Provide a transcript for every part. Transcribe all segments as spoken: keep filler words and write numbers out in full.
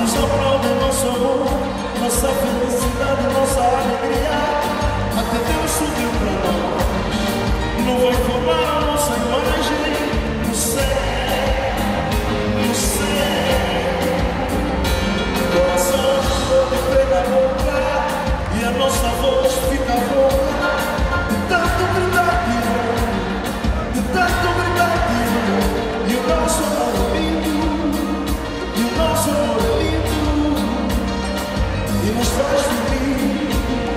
Ilusão prova é nosso amor, nossa felicidade, nossa alegria. Até Deus subiu pra nós, não vai formar a nossa imagem no céu, no céu. Coração todo pela boca e a nossa voz fica rouca de tanto gritar de amor, de tanto gritar de amor. E o nosso amor é lindo, e o nosso amor é lindo, e nos faz feliz.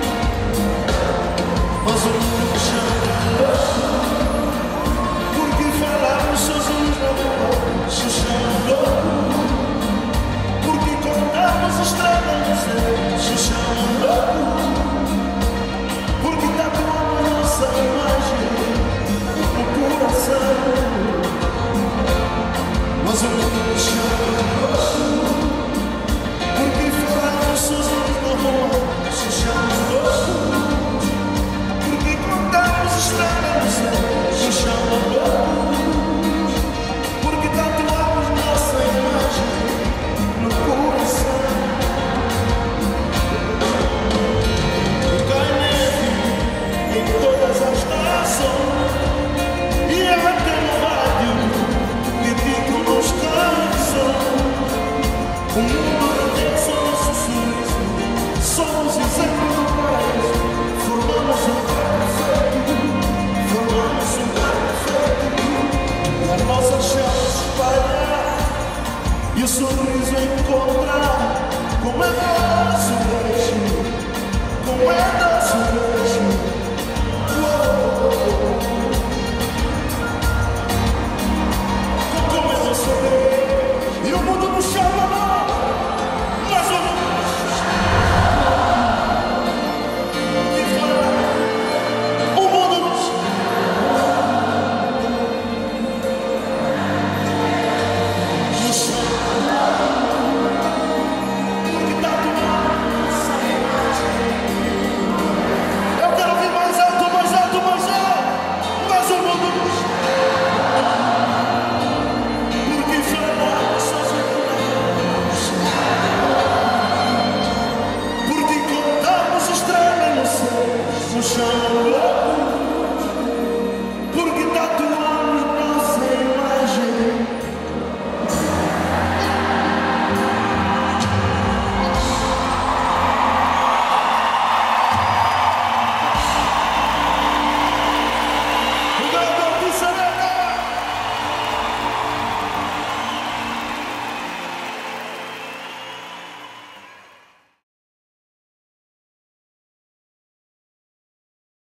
Mas o mundo chama porque falamos sozinhos na rua, se chama louco. Porque contamos estrelas no céu, se chama louco. Porque tatuamos nossa imagem no coração. Mas o mundo chama louco porque falamos sozinhos na rua, se chama louco. Porque contamos estrelas no céu, se chama louco. Porque tatuamos nossa imagem no coração. E cai neve em todas as estações, e ela tem no rádio que digo nos canções. O mundo redença nosso sorriso, somos exemplo do paraíso. Formamos um par perfeito, formamos um par perfeito. E a nossa chama se espalhar e o sorriso encontrar. Como é nosso beijo, como é nosso